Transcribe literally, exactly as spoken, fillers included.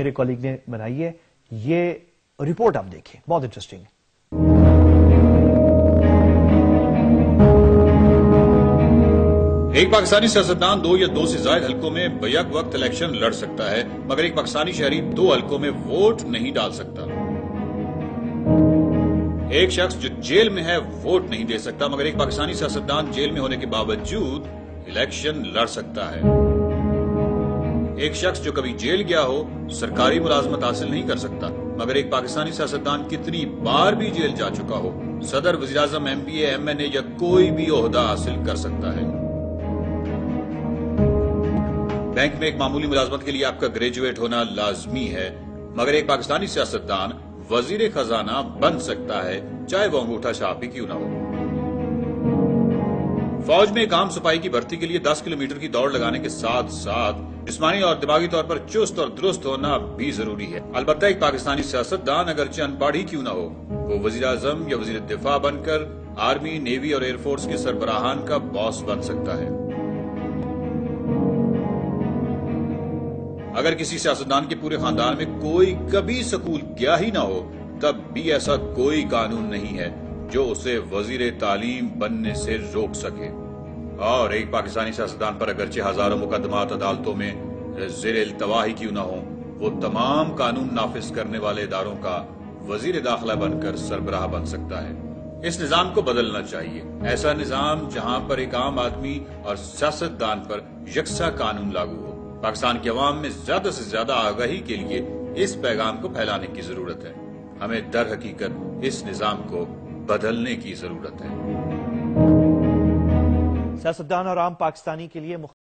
میرے کولیگ نے بنائی ہے، یہ رپورٹ آپ دیکھیں، بہت انٹرسٹنگ ہے۔ ایک پاکستانی سیاستدان دو یا دو سے زائد حلقوں میں بیک وقت الیکشن لڑ سکتا ہے، مگر ایک پاکستانی شہری دو حلقوں میں ووٹ نہیں ڈال سکتا۔ ایک شخص جو جیل میں ہے ووٹ نہیں دے سکتا، مگر ایک پاکستانی سیاستدان جیل میں ہونے کے باوجود الیکشن لڑ سکتا ہے۔ ایک شخص جو کبھی جیل گیا ہو سرکاری ملازمت حاصل نہیں کر سکتا، مگر ایک پاکستانی سیاستدان کتنی بار بھی جیل جا چکا ہو صدر، وزیراعظم، M P A, M N A یا کوئی بھی عہدہ حاصل کر سکتا ہے۔ بینک میں ایک معمولی ملازمت کے لیے آپ کا گریجویٹ ہونا لازمی ہے، مگر ایک پاکستانی سیاستدان وزیر خزانہ بن سکتا ہے، چاہے وہ انگوٹھا چھاپ ہی کیوں نہ ہو۔ فوج میں ایک عام سپاہی کی بھرتی کے لیے دس کلومیٹر کی دوڑ لگانے کے ساتھ ساتھ جسمانی اور دماغی طور پر چست اور درست ہونا بھی ضروری ہے۔ البتہ ایک پاکستانی سیاستدان اگرچہ ان پڑھ ہی کیوں نہ ہو، وہ وزیر اعظم یا وزیر دفاع بن کر آرمی، نیوی اور ایئر فورس کے سربراہان کا باس بن سکتا ہے۔ اگر کسی سیاستدان کے پورے خاندان میں کوئی کبھی سکول گیا ہی نہ ہو، تب بھی ایسا کوئی قانون نہیں ہے جو اسے وزیر تعلیم بننے سے روک سکے۔ اور ایک پاکستانی سیاستدان پر اگرچہ ہزاروں مقدمات عدالتوں میں زیر التوا ہی کیوں نہ ہوں، وہ تمام قانون نافذ کرنے والے اداروں کا وزیر داخلہ بن کر سربراہ بن سکتا ہے۔ اس نظام کو بدلنا چاہیے، ایسا نظام جہاں پر ایک عام آدمی اور سیاستدان پر یکساں قانون لاگو ہو۔ پاکستان کے عوام میں زیادہ سے زیادہ آگاہی کے لیے اس پیغام کو پھیلانے کی ضرورت ہے۔ ہمیں در حقیقت اس نظام کو بدلنے کی ضرورت ہے۔ سیاستدان اور عام پاکستانی کے لیے